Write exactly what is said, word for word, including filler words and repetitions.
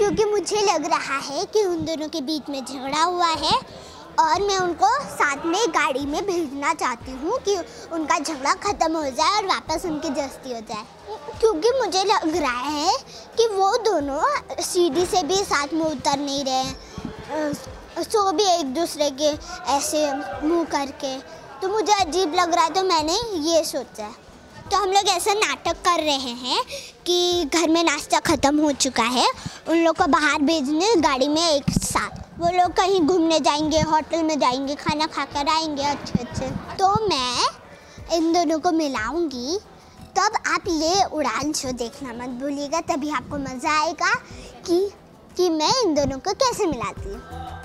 क्योंकि मुझे लग रहा है कि उन दोनों के बीच में झगड़ा हुआ है और मैं उनको साथ में गाड़ी में भेजना चाहती हूँ कि उनका झगड़ा ख़त्म हो जाए और वापस उनकी दोस्ती हो जाए। क्योंकि मुझे लग रहा है कि वो दोनों सीढ़ी से भी साथ में उतर नहीं रहे, सो भी एक दूसरे के ऐसे मुंह करके, तो मुझे अजीब लग रहा है, तो मैंने ये सोचा। तो हम लोग ऐसा नाटक कर रहे हैं कि घर में नाश्ता ख़त्म हो चुका है, उन लोग को बाहर भेजने गाड़ी में एक साथ, वो लोग कहीं घूमने जाएंगे, होटल में जाएंगे, खाना खाकर आएंगे अच्छे अच्छे। तो मैं इन दोनों को मिलाऊंगी, तब आप ये उड़ान शो देखना मत भूलिएगा, तभी आपको मज़ा आएगा कि कि मैं इन दोनों को कैसे मिलाती हूँ।